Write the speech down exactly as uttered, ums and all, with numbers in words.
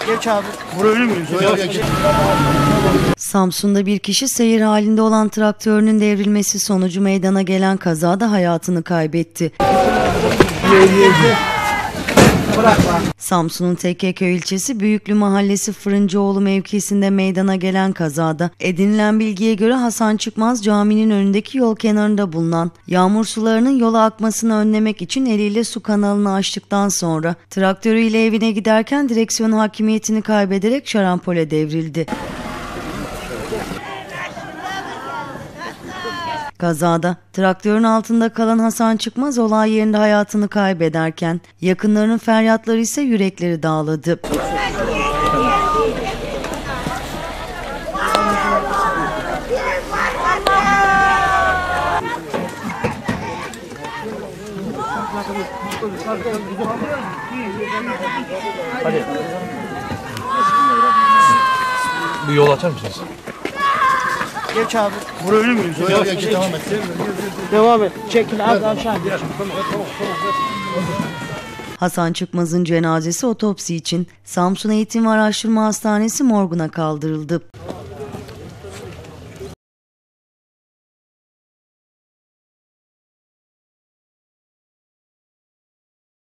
Geç abi. Buraya ölü müyüz? Samsun'da bir kişi seyir halinde olan traktörünün devrilmesi sonucu meydana gelen kazada hayatını kaybetti. Samsun'un Tekkeköy ilçesi Büyüklü Mahallesi Fırıncıoğlu mevkisinde meydana gelen kazada edinilen bilgiye göre Hasan Çıkmaz caminin önündeki yol kenarında bulunan yağmur sularının yola akmasını önlemek için eliyle su kanalını açtıktan sonra traktörüyle evine giderken direksiyon hakimiyetini kaybederek şarampole devrildi. Kazada traktörün altında kalan Hasan Çıkmaz olay yerinde hayatını kaybederken yakınlarının feryatları ise yürekleri dağladı. Hadi. Bir yol açar mısınız? Geç abi. Buraya ölü müyüz? Yok yok devam et. Devam et. Çekil az aşağı. Hasan Çıkmaz'ın cenazesi otopsi için Samsun Eğitim ve Araştırma Hastanesi morguna kaldırıldı.